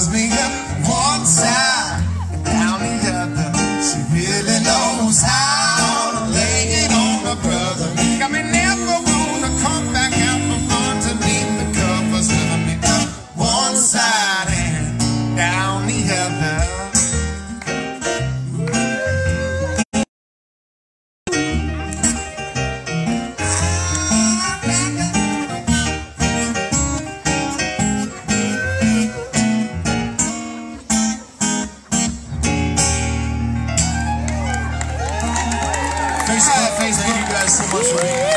Turns me up one side and down the other. She really knows how to lay it on my brother. Got me never wanna come back out from underneath the covers. Turn me up one side and down the other. Thank you guys so much for being here.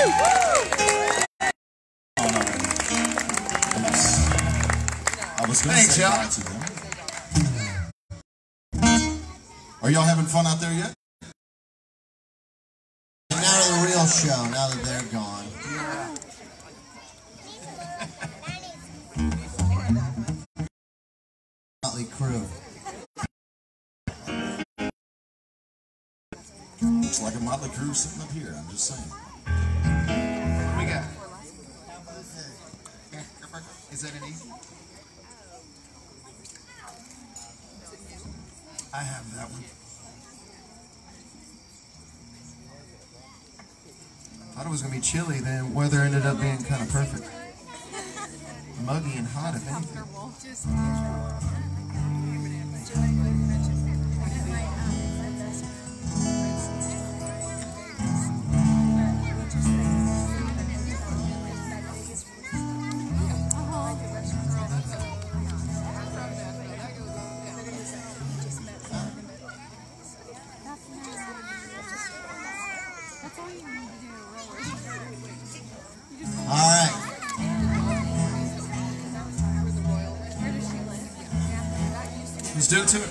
I was going to say hi to them. Are y'all having fun out there yet? Now to the real show, now that they're gone. Motley Crue. Looks like a Motley Crue sitting up here, I'm just saying. What do we got? Is that an easy? I have that one. Thought it was going to be chilly, then weather ended up being kind of perfect. Muggy and hot, if anything. Alright. Let's do it to it.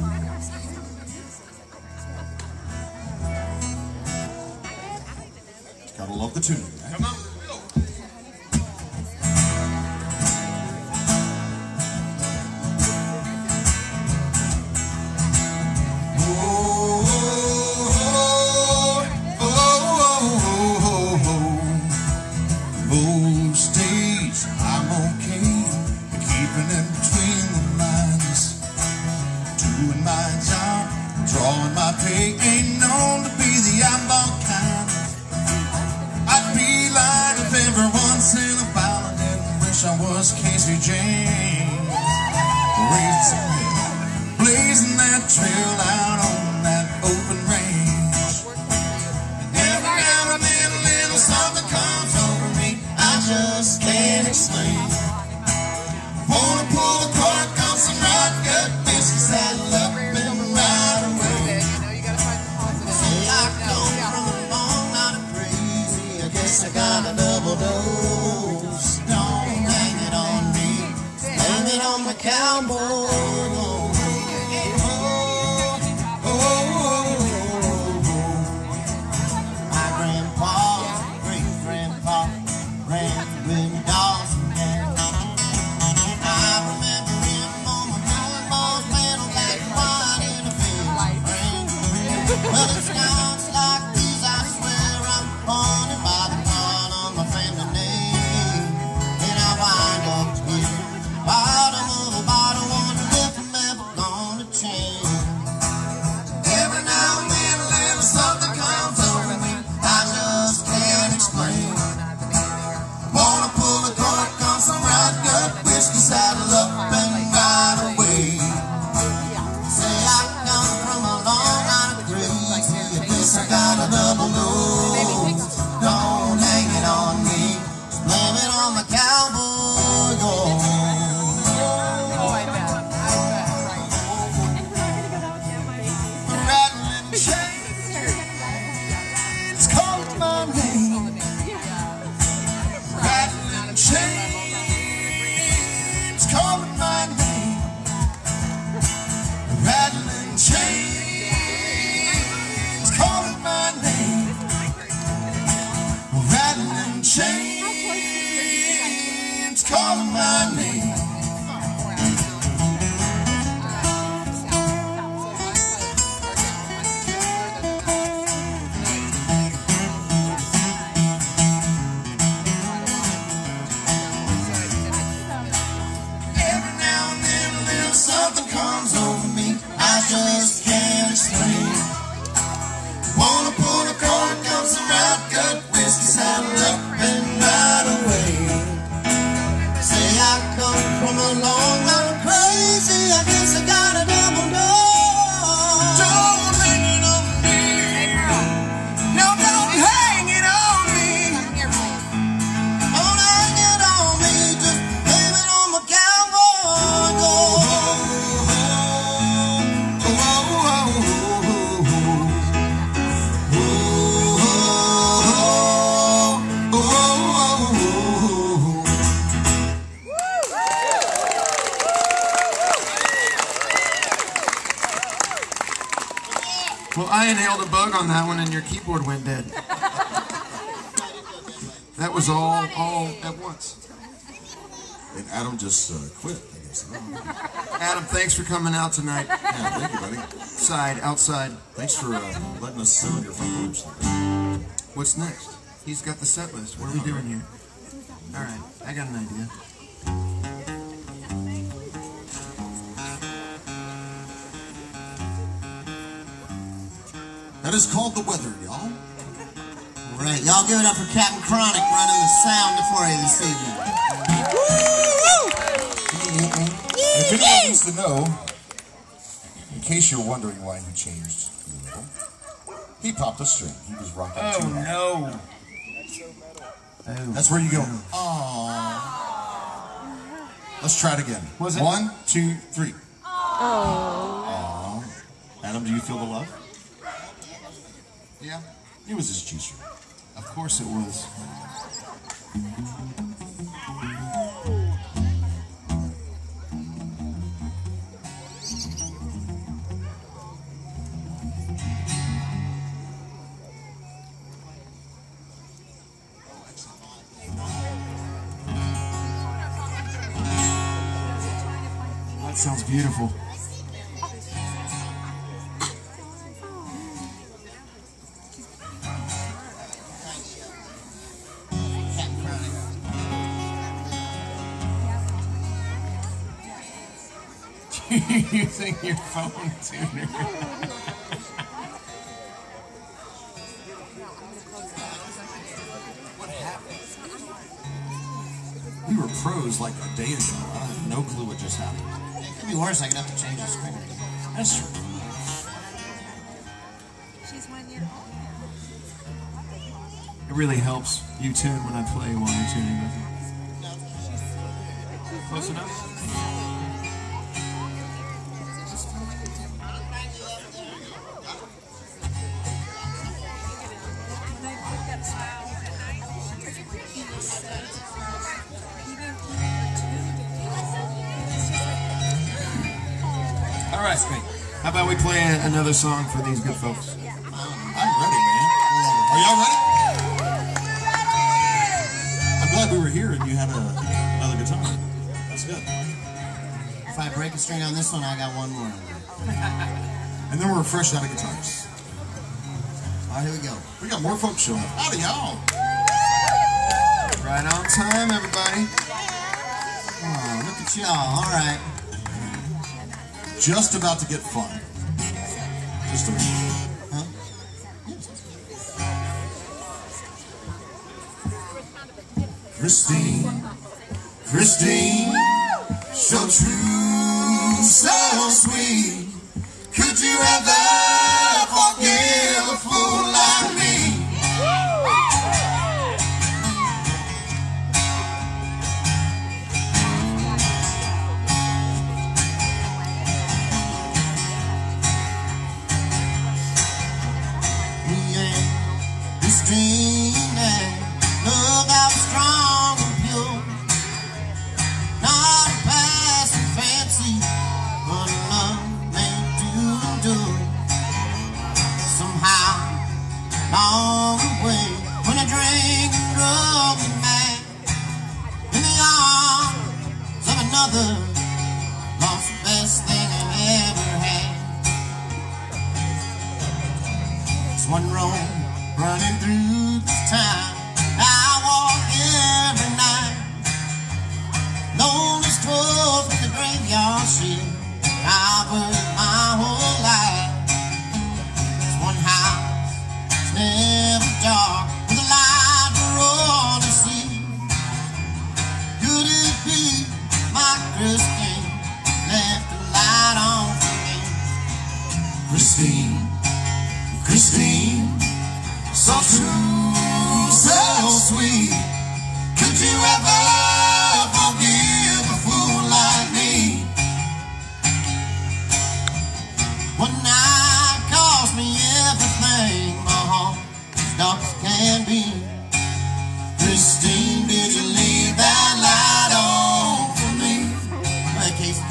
Gotta love the tune. Right? Come on. Most days I'm okay, keeping in between the lines, doing my job, drawing my pay, ain't known to be the eyeball kind. I'd be lying if every once in a while I didn't wish I was Casey James, blazing that trail out on that open range. And every now and then a little something comes over me I just can't explain. Wanna pull the cork on some rock gut whiskey, saddle up and ride away. Say I come from a long night of crazy, I guess I got a double dose. Don't hang it on me, blame it on my cowboy. Well, it's nights like these, I swear I'm haunted by the crown on my family name. And I wind up here, bottom of a bottle, wondering if I'm ever gonna change. Every now and then a little something comes over me I just can't explain. Wanna pull the cork on some right gut whiskey, saddle up and ride away. Say I come from a long night of I got a double dose. Don't hang it on me, just blame it on my cowboy. Rattling chains calling my name. Rattling chains calling my name. Rattling chains calling my name. Rattling chains calling my name. Every now and then a little comes over me, I just can't explain. Wanna pull the cord, come some Rutgut whiskey, saddle up and ride away. Say I come from a long run crazy, I guess I got a double dose. Don't hang it on me. No, don't hang it on me. Don't hang it on me, just blame it on my cowboy gold. Well, I inhaled a bug on that one and your keyboard went dead. That was all at once. And Adam just quit, I guess. Adam, thanks for coming out tonight. Yeah, thank you, buddy. Outside. Thanks for letting us sit on your front porch. What's next? He's got the set list. What are we doing here? All right, I got an idea. That is called The Weather, y'all. All right, y'all give it up for Captain Chronic running the sound for you this evening. If anyone needs to know, in case you're wondering why he changed a little, he popped a string. He was rocking too hard. No. That's where you go, aww. Let's try it again. Was it? 1, 2, 3. Oh. Aww. Adam, do you feel the love? Yeah, It was his G-string. of course it was. That sounds beautiful. Using your phone tuner. What happened? We were pros like a day ago. I have no clue what just happened. It could be worse, I could have to change the string. That's true. She's 1 year old. It really helps you tune when I play while you're tuning with it. Close enough? All right, how about we play another song for these good folks? I'm ready, man. Are y'all ready? I'm glad we were here and you had another guitar. That's good. If I break a string on this one, I got one more. And then we're fresh out of guitars. All right, here we go. We got more folks showing up. Howdy, y'all. Right on time, everybody. Oh, look at y'all. All right. Just about to get fun. Just a minute. Huh? Christine, Christine, so true, so sweet. Could you ever forgive a fool like me? Look how strong and pure, not passing fancy, but love made to endure. Somehow, long away, when I drank and drove me mad, in the arms of another, lost the best thing I ever had. It's one road running through this town I walk every night. Lonely stroll from the graveyard shift, I Christine left the light on for me. Christine, Christine, so true, so sweet. Could you ever forgive a fool like me? One night cost me everything, my heart as dark as can be. Christine, did you leave that light on for me? Hey, Casey.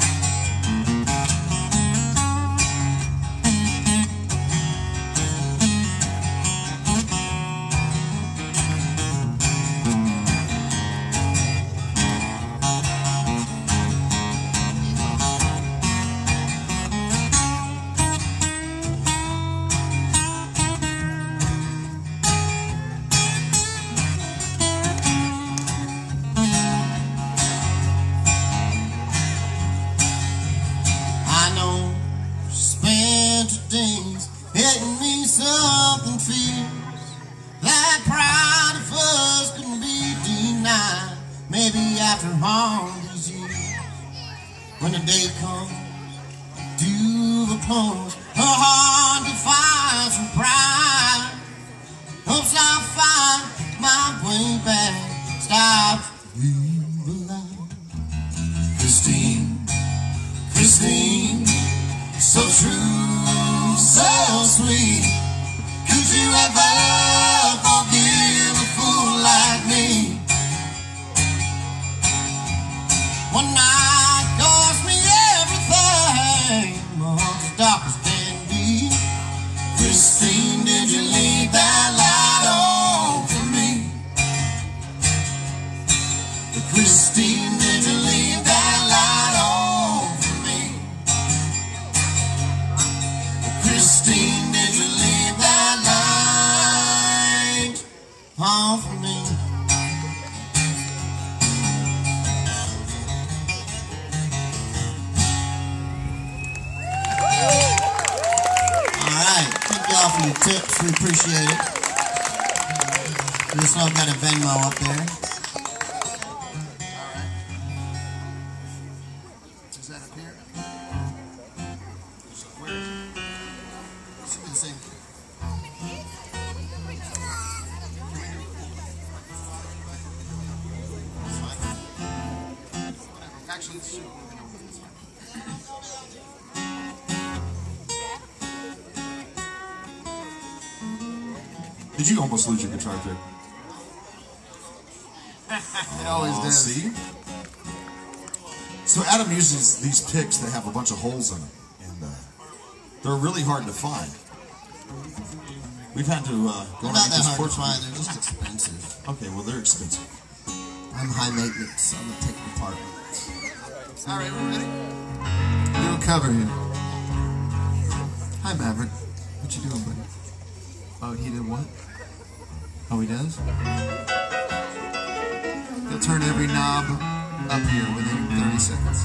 Days hitting me something fierce. That pride of us couldn't be denied. Maybe after all these years, when the day comes to the close, her heart defies her pride. Hopes I'll find my way back. Stop the light. Christine, Christine, so true, so sweet. Could you ever forgive a fool like me? One night cost me everything, my heart's dark as can be. Christine, did you leave that light on for me? Christine, did you leave that light on for me? Christine, did you leave that light On for me. Alright, thank y'all for your tips, we appreciate it. This one got a Venmo up there. Is that up here? Where is it? It should be the same. Actually, it's true. Did you almost lose your guitar pick? It always does. See? So Adam uses these picks that have a bunch of holes in them, and they're really hard to find. We've had to go They're on not that this hard to fortune. find, they're just expensive. Okay, well they're expensive. I'm high maintenance, I'm gonna take it apart. Alright, we're ready? Do a cover here. Hi, Maverick. What you doing, buddy? Oh, he did what? Oh, he does? He'll turn every knob up here within 30 seconds.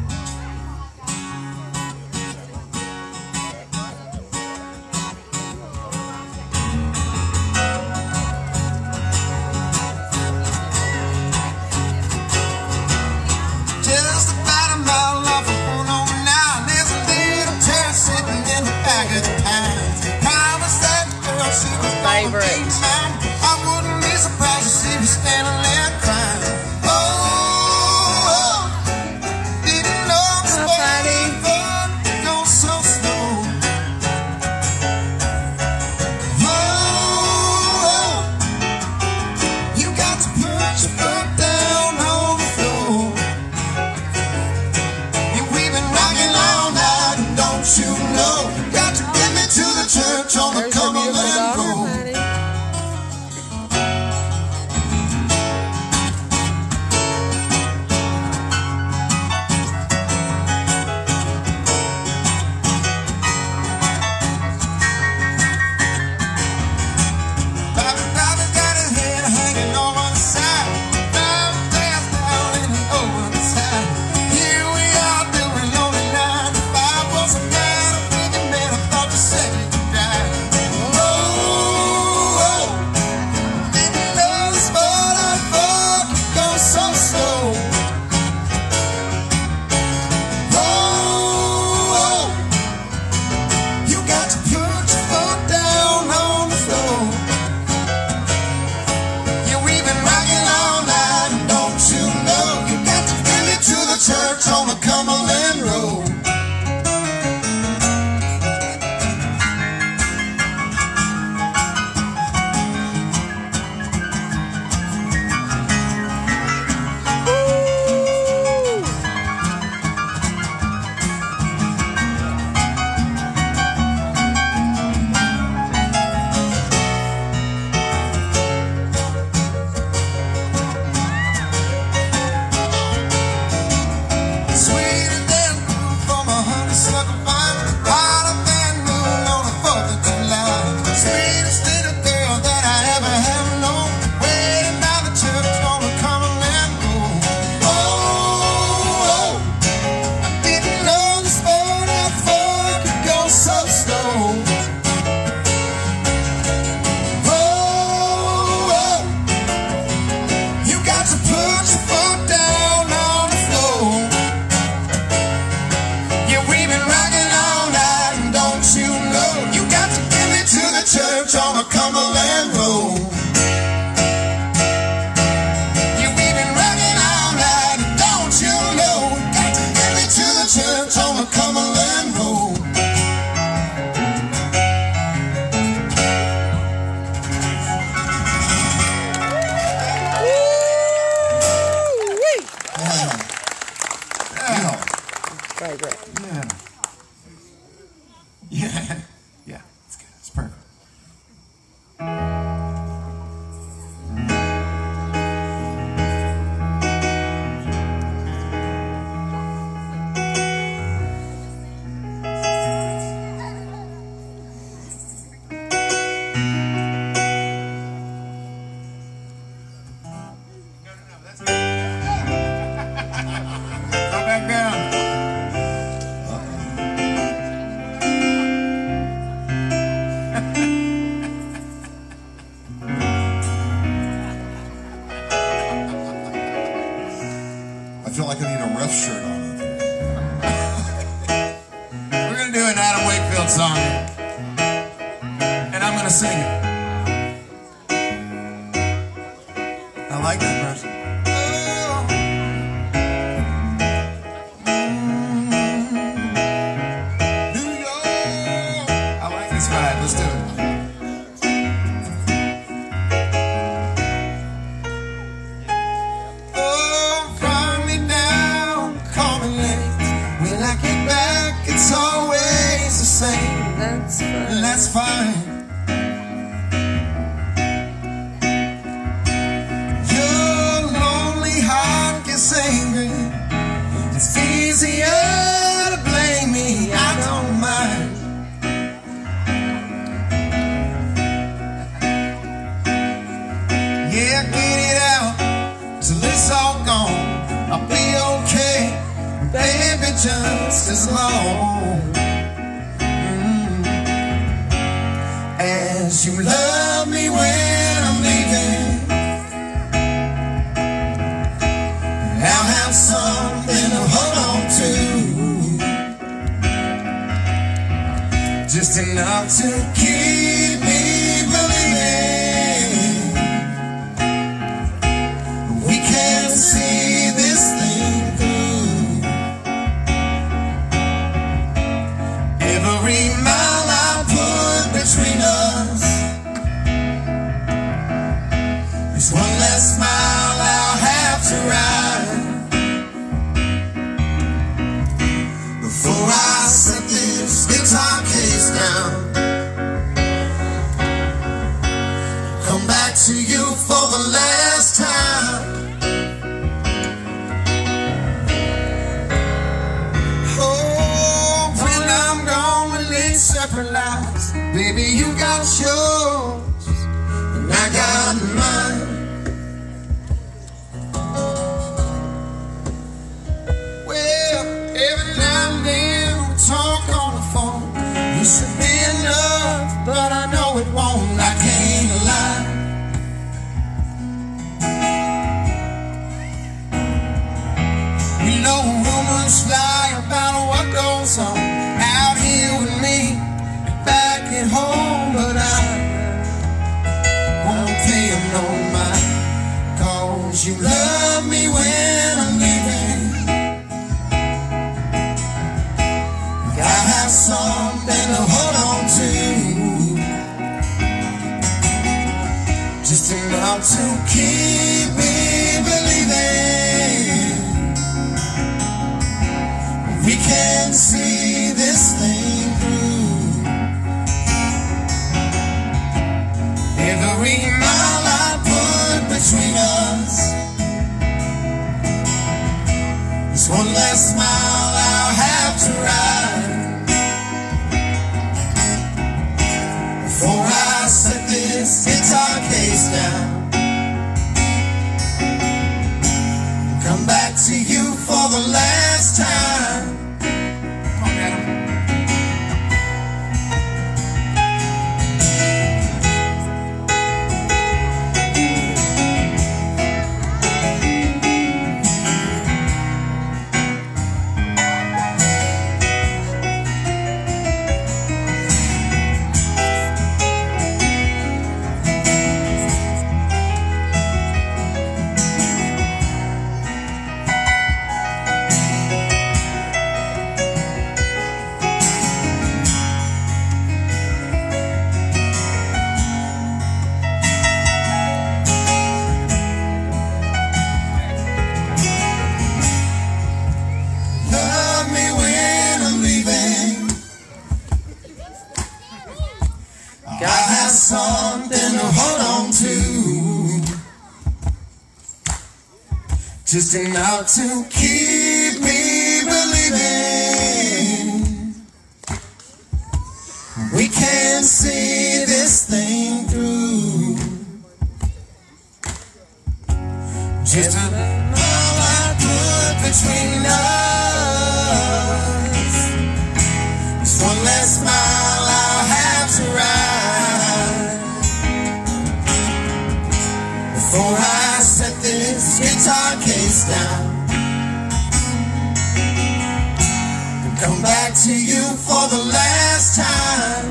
Just about a mile off of 109, there's a little chair sitting in the back of the town. Promised that girl she was gonna be mine. I wouldn't be surprised to see me standing there crying. Oh, oh, favorite. Yeah. Yeah. It's good. It's perfect. I feel like I need a ref shirt on up here. We're going to do an Adam Wakefield song. And I'm going to sing it. I like that version. New York. I like this vibe. Let's do it. It's always the same. That's fine. That's fine. Your lonely heart gets angry. It's easier to blame me. I don't mind. Yeah, get it out till it's all gone. I'll be okay. Baby, just as long as you love me when I'm leaving, I'll have something to hold on to, just enough to keep me believing we can see this thing through. Every mile I put between us is one less mile I'll have to ride before I set this guitar case down. Come back to you for the last time. Separate lives, baby, you got yours and I got mine. Well, every now and then we talk on the phone. You should be enough, but I know it won't. I can't lie. You know rumors fly about what goes on out here with me, back at home, but I won't pay them no mind, 'cause you love me when I'm leaving. I have something to hold on to, just enough to keep me believing we can see this thing through. Every mile I put between us is one less mile I'll have to ride before I set this guitar case down. Come back to you for the last time. Come on, Adam. something to hold on to, just enough to keep me believing we can see this thing through. Just a all I put between us, just one less smile I'll have to write before I set this guitar case down and come back to you for the last time.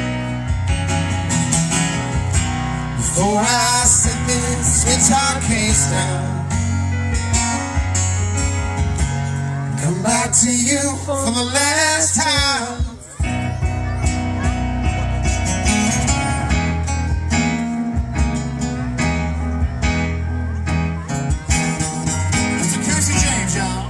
Before I set this guitar case down, come back to you for the last time. That's a Casey James, y'all.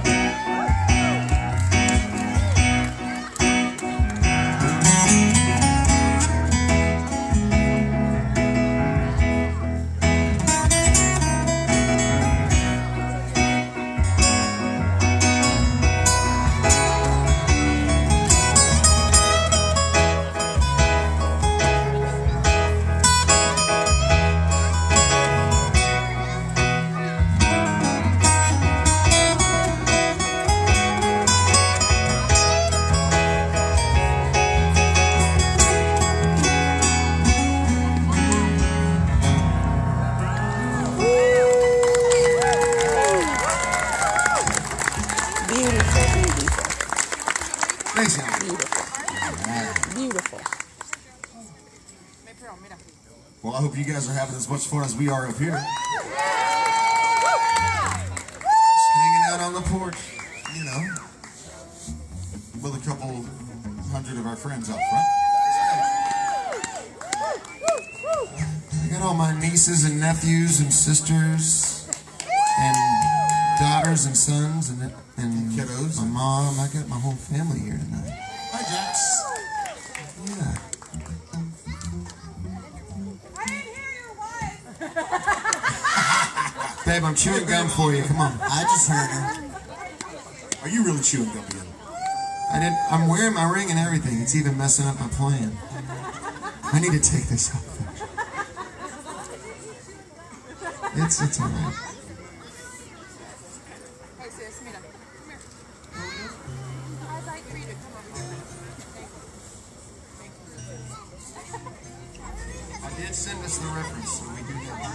Beautiful. Well, I hope you guys are having as much fun as we are up here. Just hanging out on the porch, you know, With a couple hundred of our friends out front. I got all my nieces and nephews and sisters and daughters and sons and Kiddos. my mom. I got my whole family here tonight. Hi, Jax. Yeah. Babe, I'm chewing gum for you. Come on. I just heard her. Are you really chewing gum again? I'm wearing my ring and everything. It's even messing up my plan. I need to take this off. It's all right. Hey sis, mira. Come here. I'd like for you to come over here. I did send us the reference, so we do that.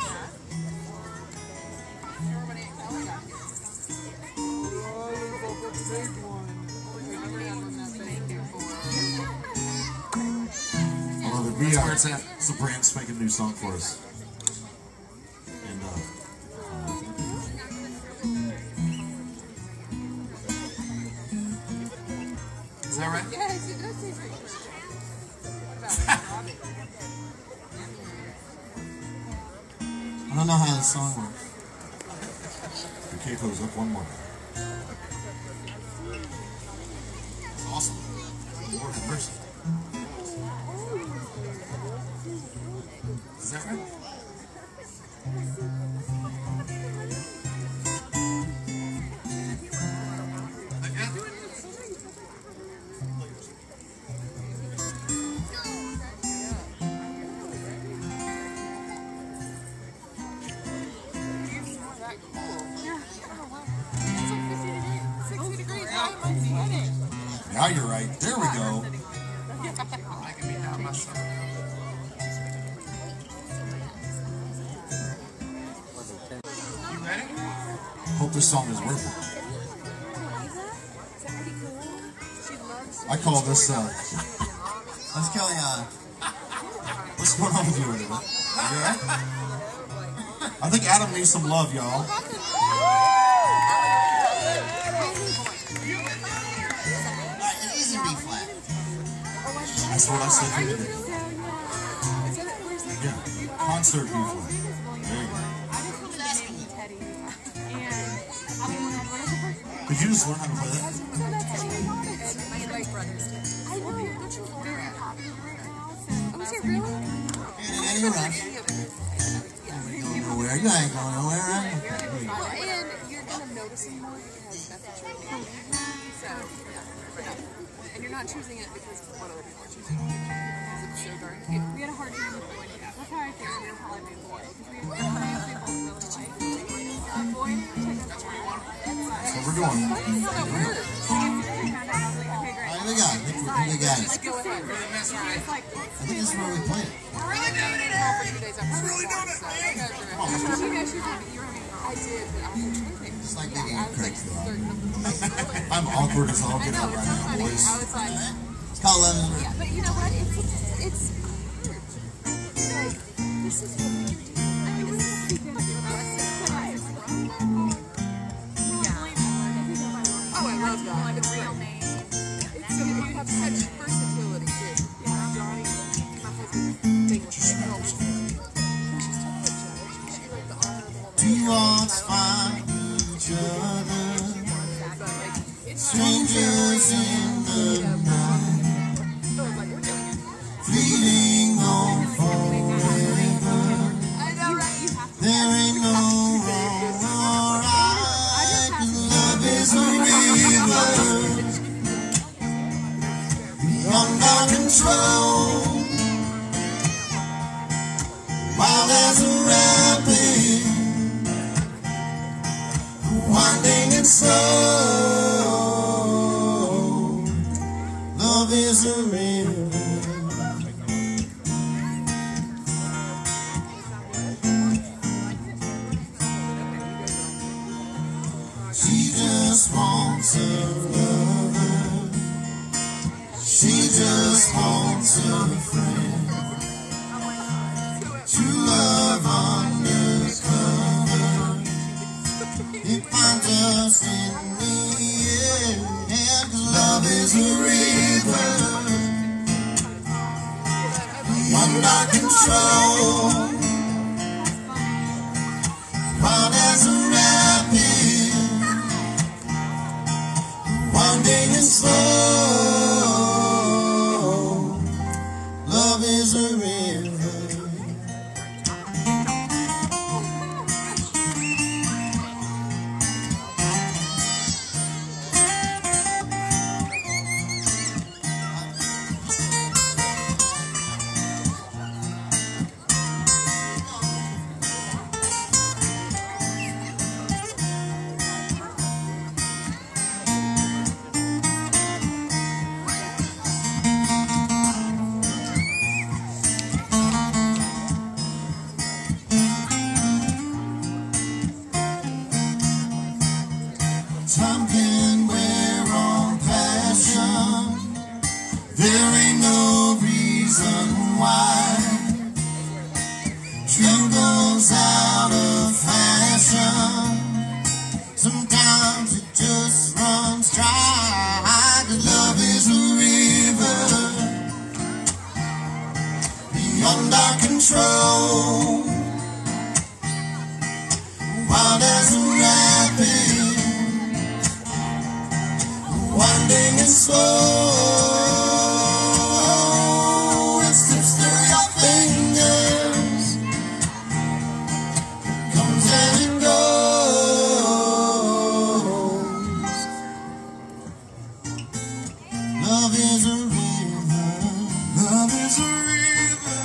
That's where it's at. So Brant's making a new song for us. And Is that right? Yes, it does taste I don't know how the song works. the capo's up one more. It's awesome. Lord have mercy. Is that right? Now you're right. There we go. I can be down myself. You ready? Hope this song is worth it. I call this, Let's Kelly, what's going on with you, Elizabeth? you alright? I think Adam needs some love, y'all. It is in B flat. That's what I said here today. Yeah, concert B flat. There you go. Did you just learn how to play that? My brothers. I know. Is it really? In any rush. You ain't going nowhere. You ain't going nowhere, right? Well, and you're gonna notice it more because that's what you're doing. So, yeah. And you're not choosing it because of what other people are choosing. Because it's so darn cute. We had a hard time with Boy. That's how I figured we were probably made Boy. Because we both really like Boy. So we're going. How that works. Here we go. We got it. Just go ahead. I think this is where we play it. Really doing it, Really doing it, man. I did, but I was tweaking. Just like making a crack. I'm awkward as all I get know, out it's right so now, funny. boys. I was like, It's called Love is Real. yeah, but you know what? It's hard. Like, this is what you're doing. I mean, this is oh, I love that. Like a real name. It's so you have such versatility too. Yeah, Johnny, my husband's thing with the girls. She's totally judged. She's like the honorable woman. Two hearts find each other. But like, it's Strangers in the night. so it's like we're doing it. Fleeting on forever. I know, right? You have to. There ain't no wrong or right. 'Cause love is a river. Beyond our control. Wild as a rapid. Winding and slow. Love is a river. She just wants a lover. She just wants a friend. True love undercover. It finds us in the end. 'Cause love is a river. Beyond our control. Wild as a rapid. Winding and slow. Love is a river. Time can wear on passion. There ain't no reason why. True goes out of fashion. Sometimes it just runs dry. 'Cause love is a river. Beyond our control. Wild as a rapid. Winding and slow. It slips through your fingers. Comes and it goes. Love is a river. Love is a river.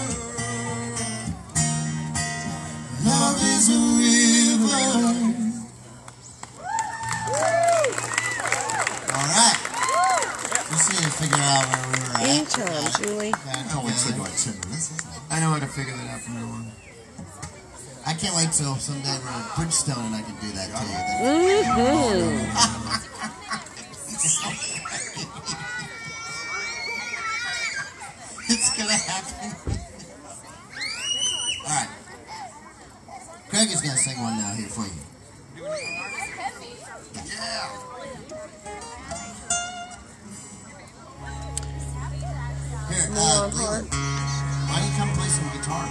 Love is a river. All right. Let's see to figure out where we were at. Anytime, Julie. That only took like 10 minutes. I know how to figure that out from now on. I can't wait till someday we're at Bridgestone and I can do that to you. It's gonna happen. All right. Craig is gonna sing one now here for you. Yeah. Here, Leland, why don't you come play some guitar?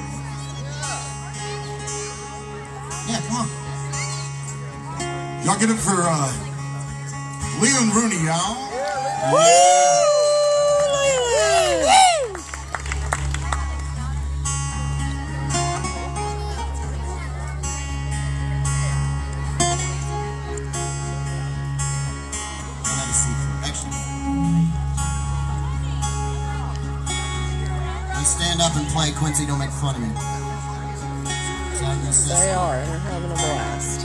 Yeah, come on. Y'all get it for Leland Rooney, y'all. Woo! stand up and play, Quincy, don't make fun of me. They are, and they're having a blast.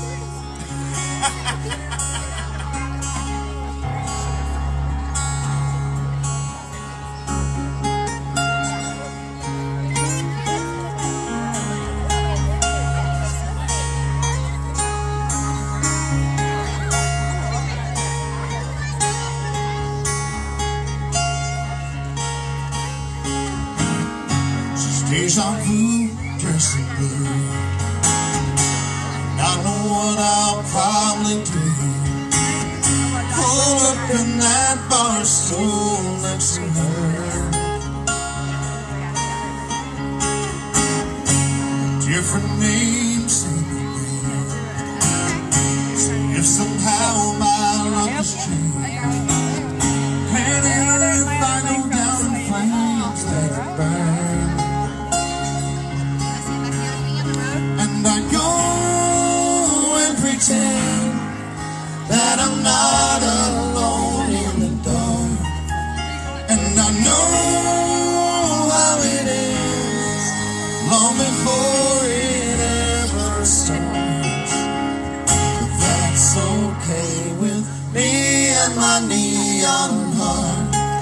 Deja vu, dressed in blue. And I know what I'll probably do. Pull up in that bar stool next to her. Different names seem to be. See if somehow my luck is true. Planet Earth, I go down in flames, let it burn. Pretend that I'm not alone in the dark, and I know how it is long before it ever starts. But that's okay with me and my neon heart.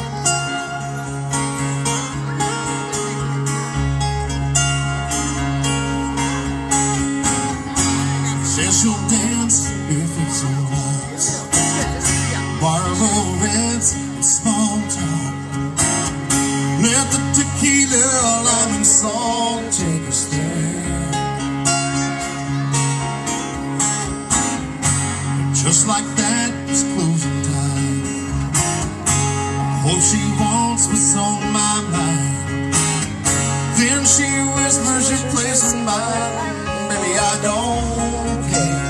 Says she'll dance if it's a waltz, borrow rents and small talk. Let the tequila, lime and salt take us there. Just like that, it's closing time. I hope she wants what's on my mind. Then she whispers she's placing mine. Maybe I don't care.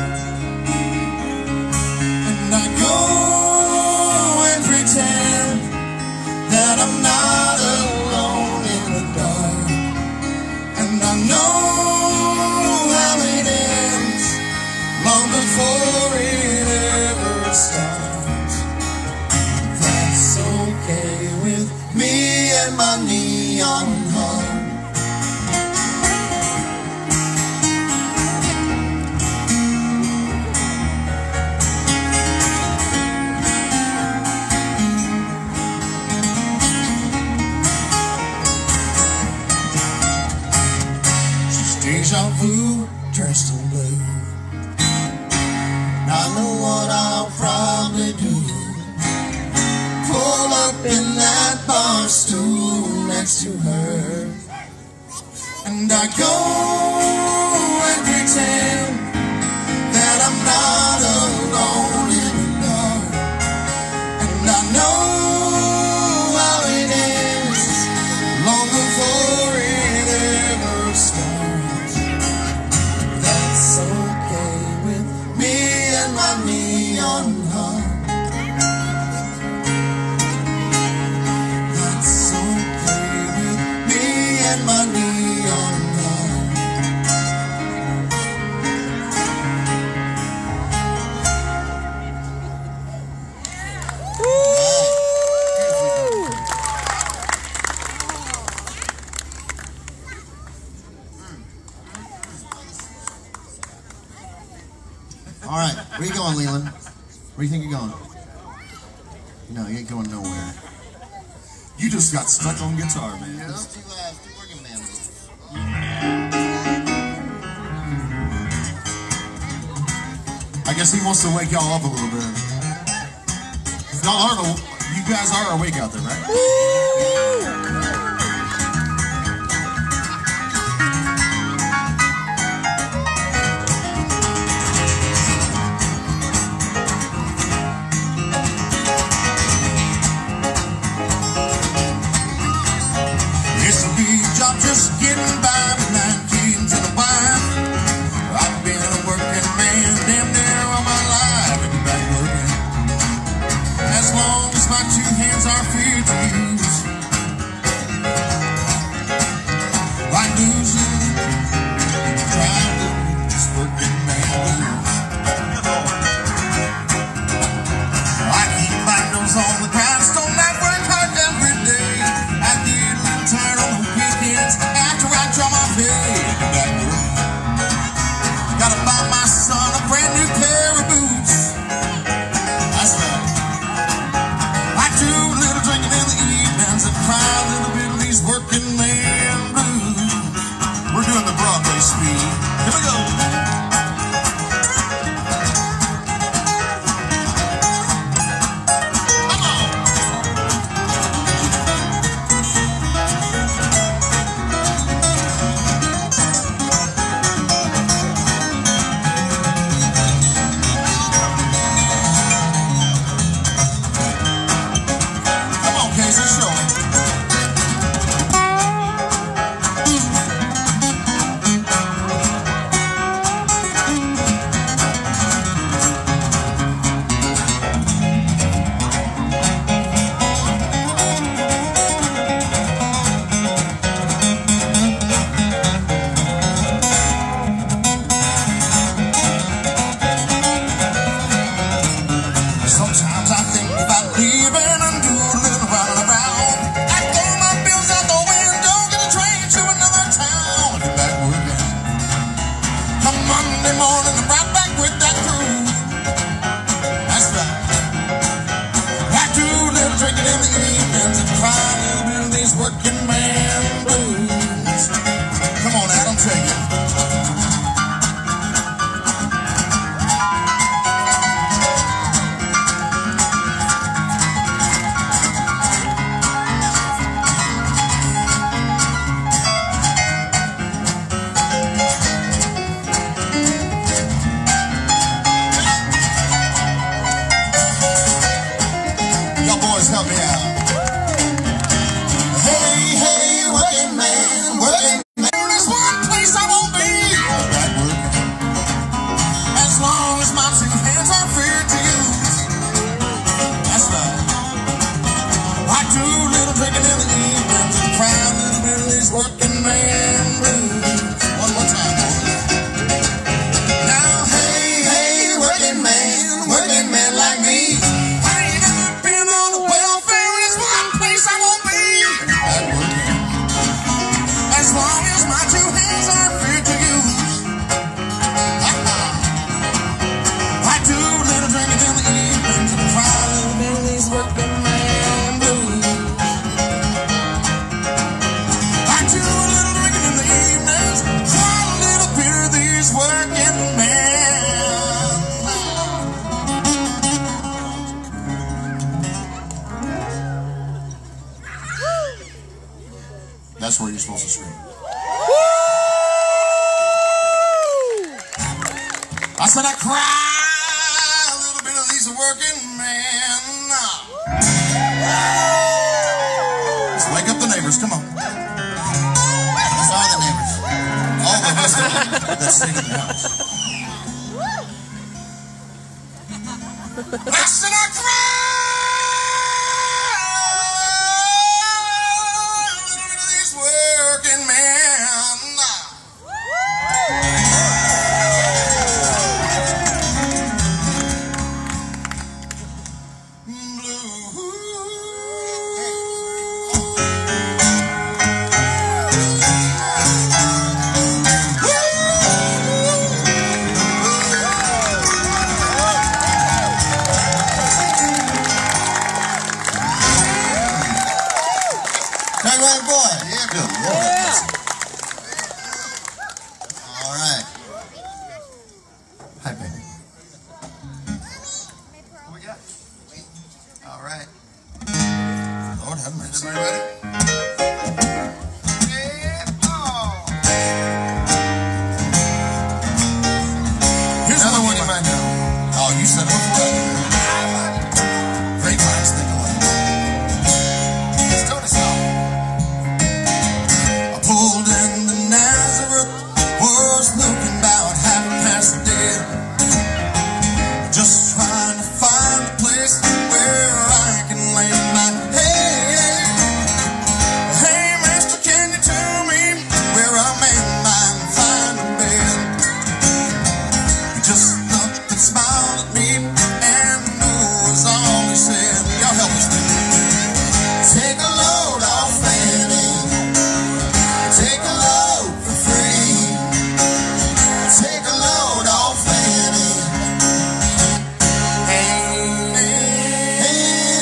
And I go and pretend that I'm not alone in the dark. And I know how it ends long before it ever starts. That's okay with me and my neon heart. Deja vu, dressed in blue. I know what I'll probably do. Pull up in that bar stool next to her. And I go and pretend that I'm not alone in the dark. And I know how it ends long before it ever starts. That's okay with me and my neon heart. That's okay with me and my neon heart. All right, where you going, Leland? Where do you think you're going? No, you ain't going nowhere. You just got stuck on guitar, man. Let's do organ man moves. I guess he wants to wake y'all up a little bit. You guys are awake out there, right? I'm just getting by with 9 kids and a wife. I've been a working man damn near all my life. And back working as long as my 2 hands are free to use. Like losing, trying to just working man blues. I keep my nose on the grindstone. I work hard every day. I get a little tired on the evenings and cry a little bit of these working man blues. Come on, Adam, take it. Help me out. Hey, hey, working man, there's one place I won't be. All right, working. As long as my two hands are free to use. That's right. I do a little drinking in the evenings and cry a little bit of these working man blues. One more time, boys. Now, hey, hey, working man like me. As long as my two hands are free to use. I do a little drinking in the evenings and cry a little bit of these working man blues. I do a little drinking in the evenings, cry a little bit of these working men. That's where you're supposed to scream. I said I cry a little bit of these working men. Let's wake up the neighbors, come on. That's all the neighbors. All the rest of them that sing in the house. I said I cry a little bit of these working men. Right, boy. Yeah, good. Yeah. All right. Hi, baby. What we got? All right. Lord have mercy. Everybody ready? Yeah. Oh. Here's another one you might know. Oh, you said it before. Great minds think alike. Let's do this song. Pulled into Nazareth, was looking about half past dead, just trying to find a place where I can lay my head. Hey, mister, can you tell me where a man might find a bed? He just looked and smiled at me, and knew was all he said. Y'all help us. Take a load off Fanny. Take a load for free. Take a load off Fanny. Hey, hey,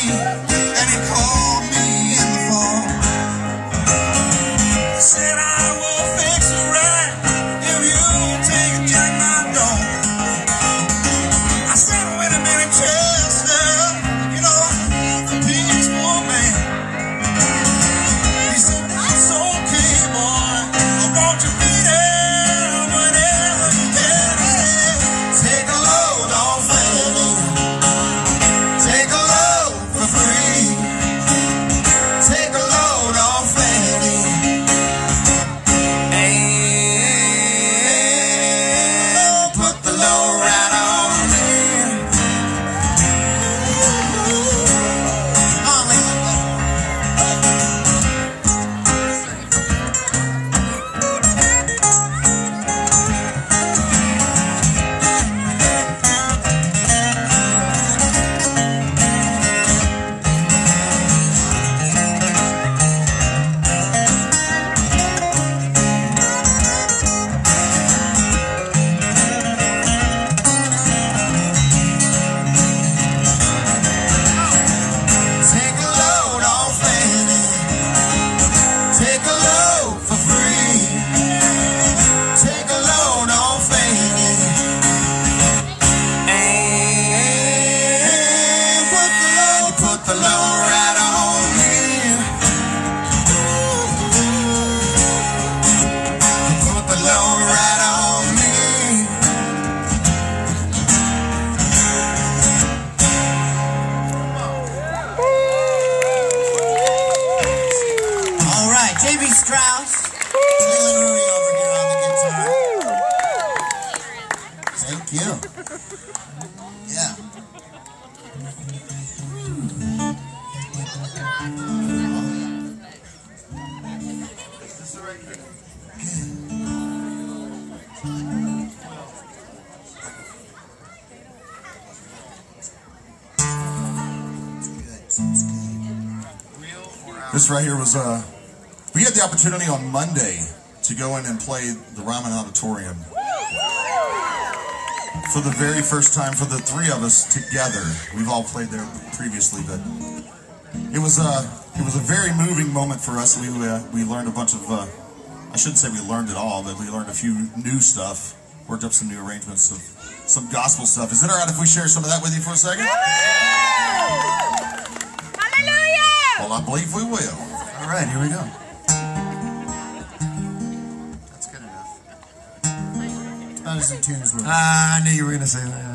and he called me in the fall. He said, I will fix it right if you take a jack my dog. I said, wait a minute, Chester, you know, I'm a peaceful man. He said, that's okay, boy, I want you be there whenever you can. Take a load off Fanny, take a load for free. Take a load off Fanny, and put the load right on me. Take a load off Fanny, take a load for free. Take a load off Fanny, and put the load right on me. Put the load right on me. All right, J.B. Strauss, Dylan Ruby over here on the guitar. Thank you. Yeah. This right here was, we had the opportunity on Monday to go in and play the Ryman Auditorium for the very first time for the three of us together. We've all played there previously, but it was a very moving moment for us. We learned a bunch of, I shouldn't say we learned it all, but we learned a few new stuff, worked up some new arrangements of some gospel stuff. Is it all right if we share some of that with you for a second? Well, I believe we will. All right, here we go. That's good enough. About as in tune as we're. I knew you were going to say that.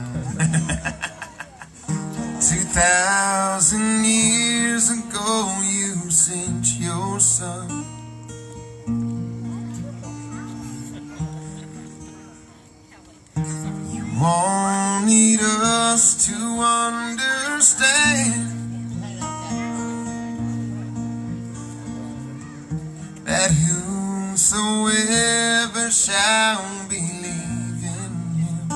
2,000 years ago, you sent your son. You wanted us to understand that whosoever shall believe in him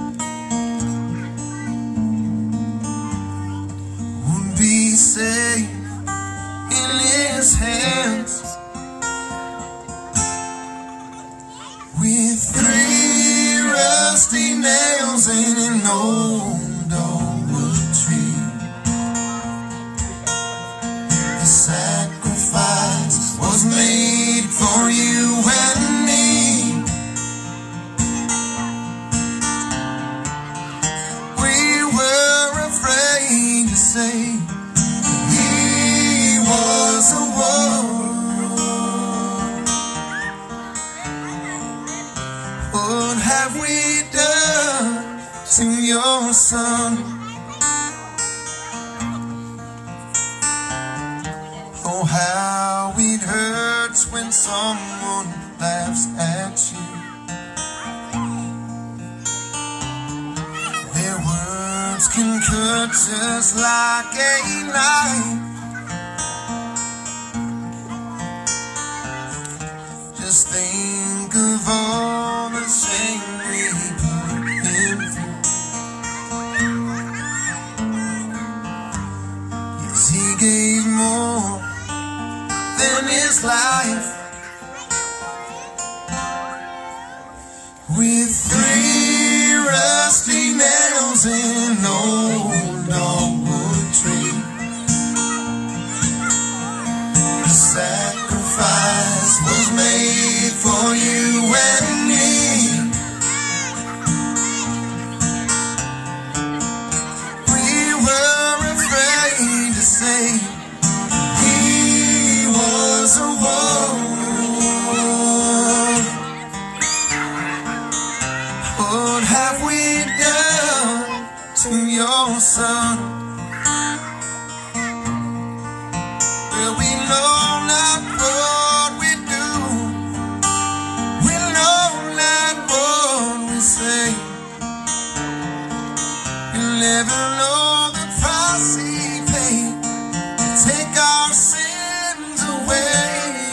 would be safe in his hands. With 3 rusty nails and an old dogwood tree, the sacrifice was made for you and me. We were afraid to say he was a one. What have we done to your son? Oh, how it hurts when someone laughs at you. Their words can cut just like a knife. Just think of all the shame we put him through. Yes, he gave more than his life. With 3 rusty nails and an old dogwood tree, for you and me. We were afraid to say he was a woman. What have we done to your son? Well, we know not what we do. We know not what we say. You'll never know the price he paid to take our sins away.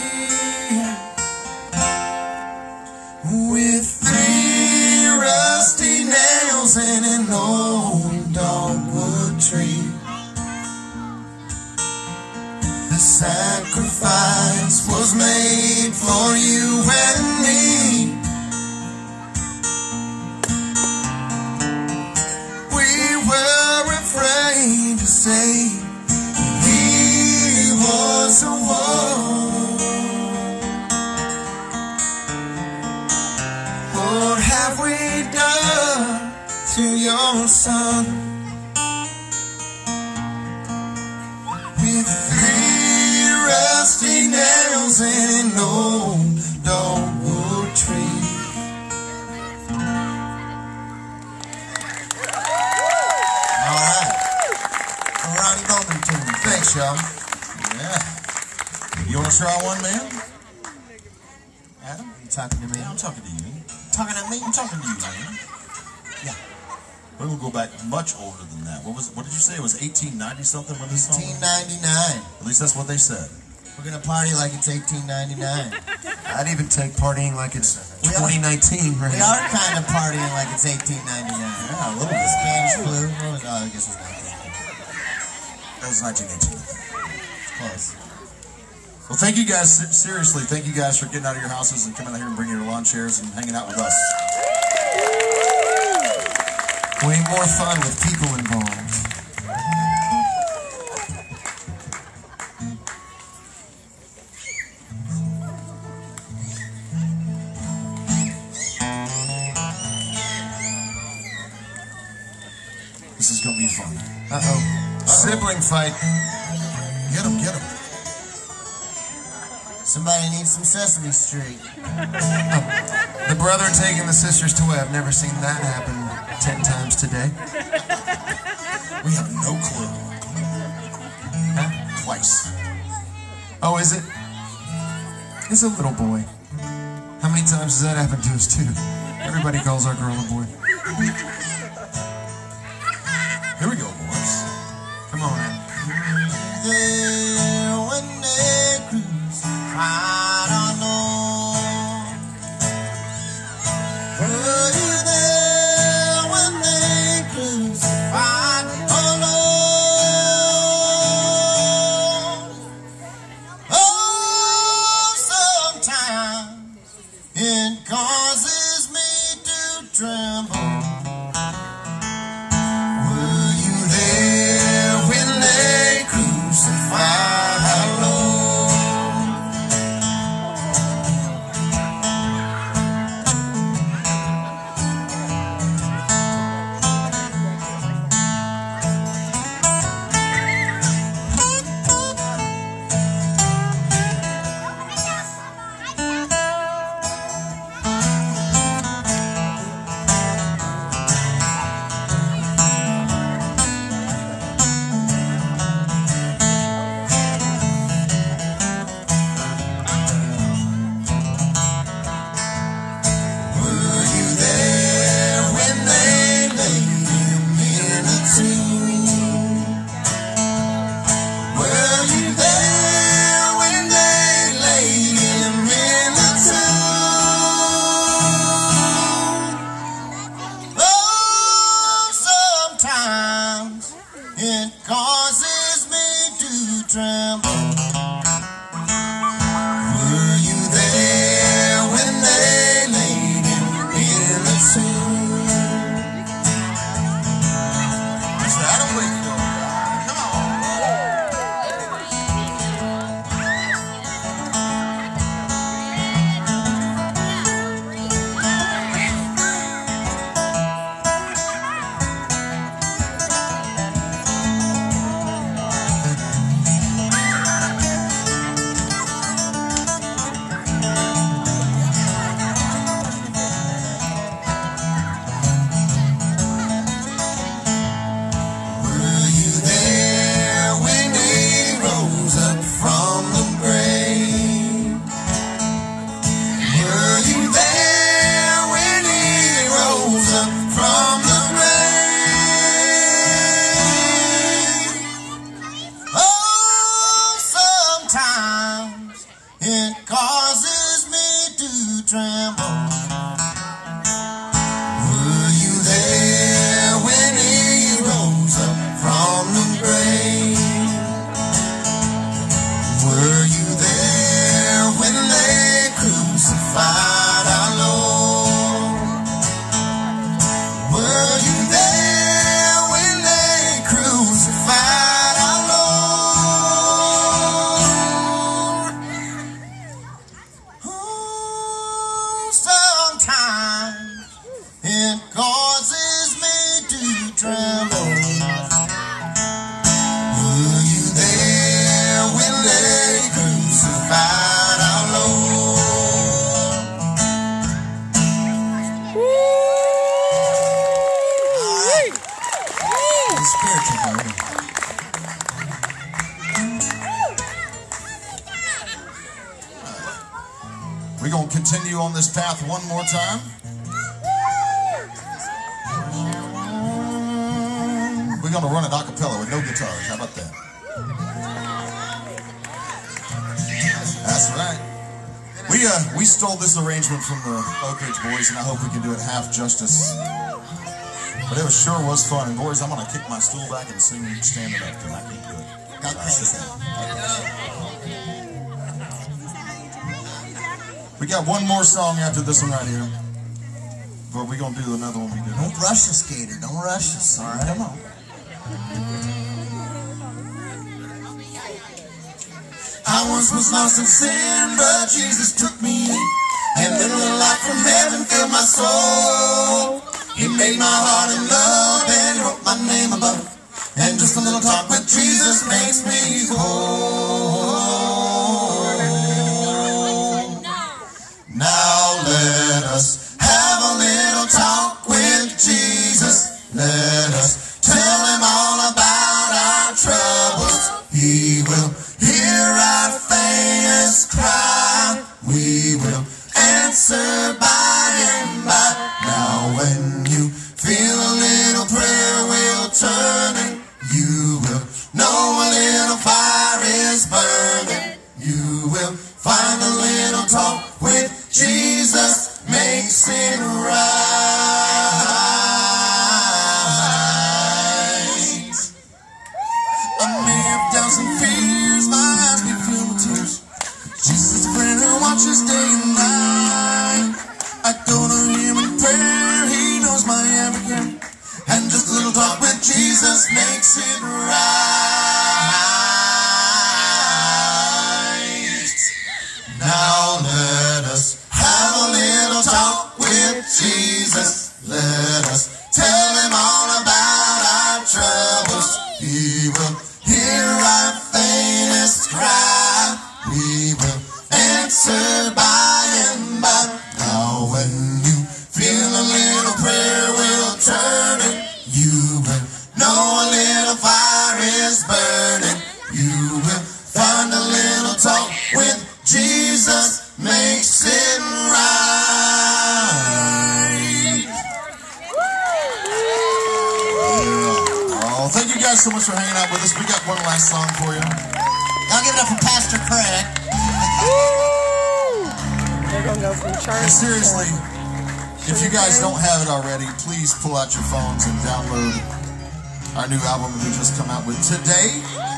With 3 rusty nails and an old dogwood tree, the sacrifice was made for you and me. We were afraid to say he was a woman. What have we done to your son? With 3 rusty nails and an old dogwood tree. Alright. Ronnie Bowman tune. Thanks, y'all. Yeah. You want to try one, man? Adam, you talking to me? I'm talking to you. Talking to me? I'm talking to you, man. Yeah. We're going to go back much older than that. What did you say? It was 1890 something when this song? 1899. At least that's what they said. We're gonna party like it's 1899. I'd even take partying like it's We are- 2019, right? We are kind of partying like it's 1899. Yeah, a little bit. Spanish flu. Oh, I guess it's not. That was 1918. Close. Well, thank you guys. Seriously, thank you guys for getting out of your houses and coming out here and bringing your lawn chairs and hanging out with us. Way more fun with people involved. This is going to be fun. Uh-oh. Sibling fight. Get him, get him. Somebody needs some Sesame Street. The brother taking the sisters to away. I've never seen that happen 10 times today. We have no clue. Huh? Twice. Oh, is it? It's a little boy. How many times has that happened to us, too? Everybody calls our girl a boy. Here we go, boys. Come on, man. There when they crucified our Lord. Were you there when they crucified our Lord? Oh, sometimes it causes me to tremble. Were you there when they crucified our Lord? Were you there when they laid him in a tomb? Were you there when they laid him in a tomb? Oh, sometimes it causes me to tremble. Were you there when they laid him in a tomb? Mr. Adam Wakefield, come on. continue on this path one more time. We're going to run it a cappella with no guitars. How about that? That's right. We stole this arrangement from the Oak Ridge Boys, and I hope we can do it half justice. But it sure was fun. And boys, I'm going to kick my stool back and sing standing up because I can't do it. God bless you. We got one more song after this one right here. But we're going to do another one we did. Don't rush us, Gator. Don't rush us. All right, come on. I once was lost in sin, but Jesus took me in. And then the light from heaven filled my soul. He made my heart in love and wrote my name above. And just a little talk with Jesus makes me whole. Now let us have a little talk with Jesus. Let us tell him all about our troubles. He will hear our faintest cry. We will answer by and by. Now when you feel a little prayer will turn and you will know a little fire is burning. You will find a little talk with Jesus makes it right. I may have doubts and fears, my eyes be filled with tears. Jesus is a friend who watches day and night. I go to him in prayer, he knows my every care. And just a little talk with Jesus makes it right. Now let us have a little talk with Jesus. Let us tell him all about our troubles. He will hear our faintest cry. We will answer by and by. Now when you feel a little prayer will turn it, you will know a little fire is burning. You will find a little talk with Jesus makes it right. Oh, thank you guys so much for hanging out with us. We got one last song for you. I'll give it up for Pastor Craig. They're going to go from church. And seriously, if you guys don't have it already, please pull out your phones and download our new album we just come out with today.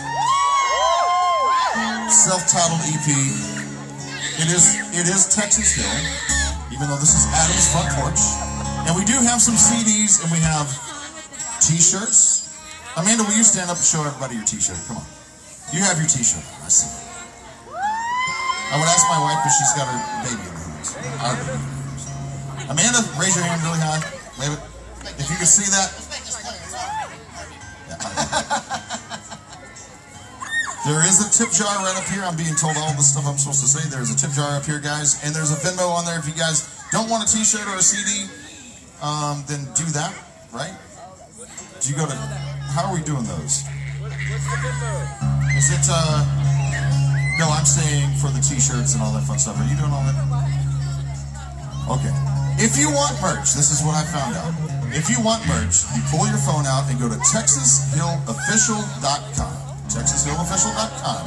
Self-titled EP. It is Texas Hill, even though this is Adam's Front Porch. And we do have some CDs and we have t-shirts. Amanda, will you stand up and show everybody your t-shirt? Come on. You have your t-shirt. I see. I would ask my wife, but she's got her baby in her hands. Amanda, raise your hand really high. Wave it. If you can see that. There is a tip jar right up here. I'm being told all the stuff I'm supposed to say. There's a tip jar up here, guys. And there's a Venmo on there. If you guys don't want a t-shirt or a CD, then do that, right? Do you go to... How are we doing those? Is it... No, I'm saying for the t-shirts and all that fun stuff. Are you doing all that? Okay. If you want merch, this is what I found out. If you want merch, you pull your phone out and go to TexasHillOfficial.com. TexasHillOfficial.com.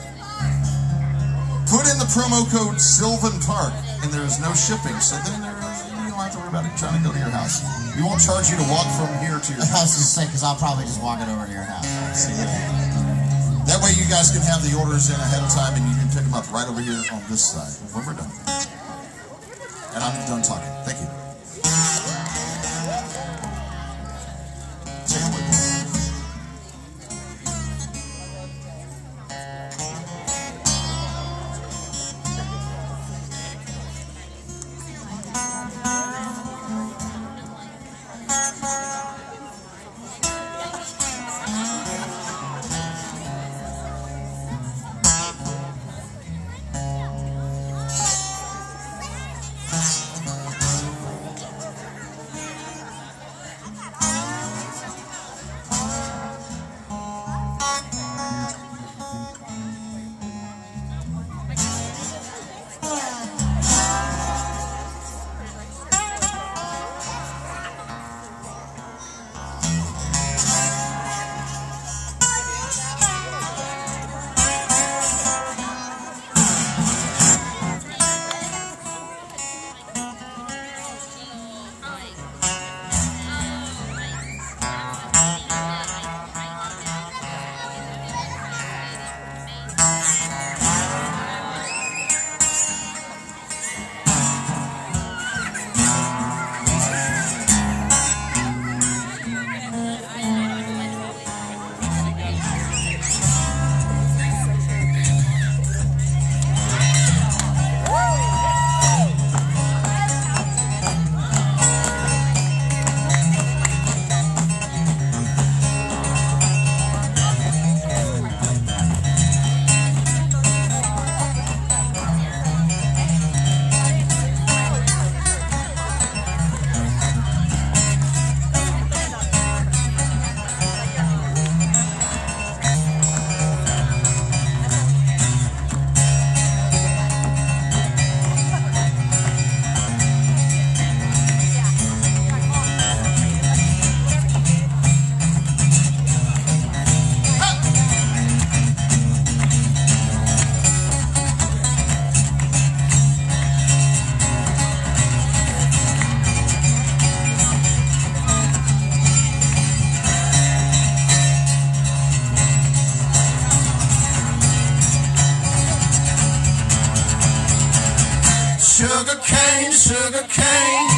Put in the promo code Sylvan Park, and there is no shipping. So then you don't have to worry about it trying to go to your house. We won't charge you to walk from here to your I was house. just saying, because I'll probably just walk it over to your house. See ya. That way you guys can have the orders in ahead of time, and you can pick them up right over here on this side when we're done. And I'm done talking. Thank you. Take it away. cane, sugar cane.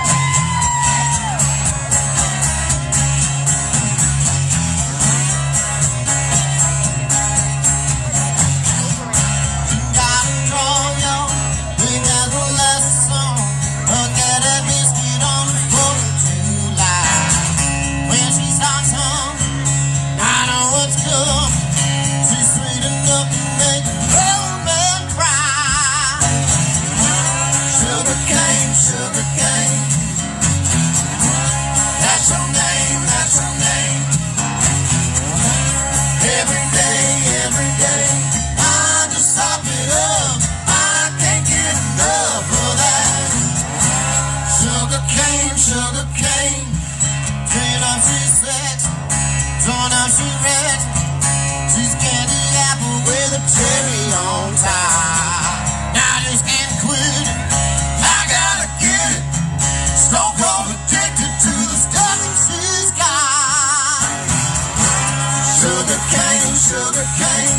She's candy apple with a cherry on top. Now I just can't quit it. I gotta get it. Stone cold addicted to the stuff that she's got. Sugar cane, sugar cane.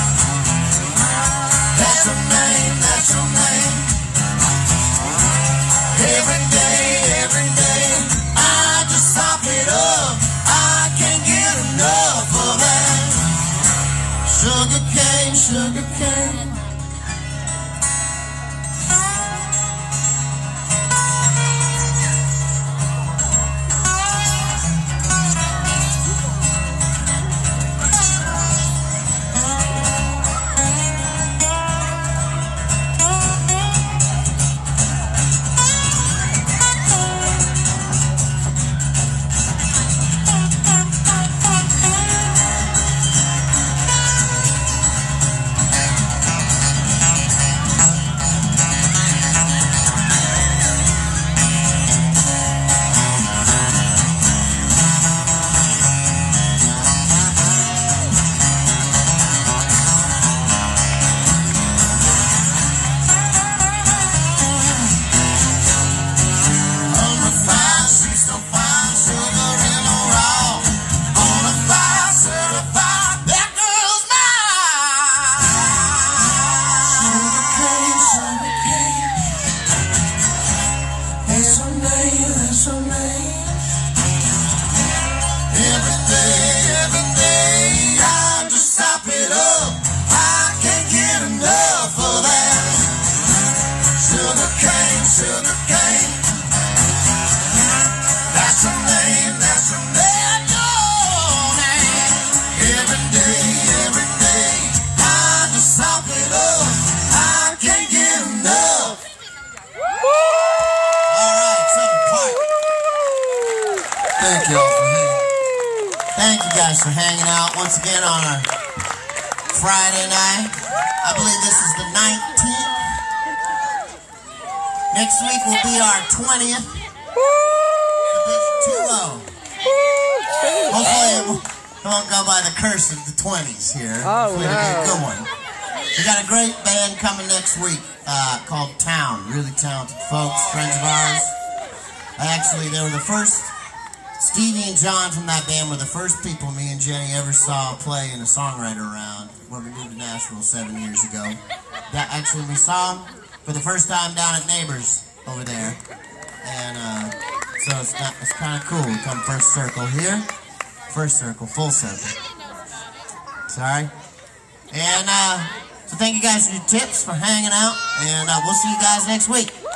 That's her name, that's her name. Every day, I just sop it up. I can't get enough of that. Sugar cane, sugar cane. Every day, I just stop it up. I can't get enough of that. Sugar cane, sugar cane. That's her name, that's her name. Your name. Every day, I just stop it up. I can't get enough. All right, second part. Thank y'all for hanging. Thank you guys for hanging out once again on our Friday night. I believe this is the 19th. Next week will be our 20th. The big 2-0. Hopefully it won't go by the curse of the 20s here. Oh, Hopefully it'll be a no. good one. We got a great band coming next week called Town. Really talented folks, friends of ours. Actually, they were the first. Stevie and John from that band were the first people me and Jenny ever saw play in a songwriter round when we moved to Nashville 7 years ago. Actually, we saw them for the first time down at Neighbors over there. And so it's kind of cool. We come first circle here. First circle, full circle. Sorry. And so thank you guys for your tips, for hanging out. And we'll see you guys next week.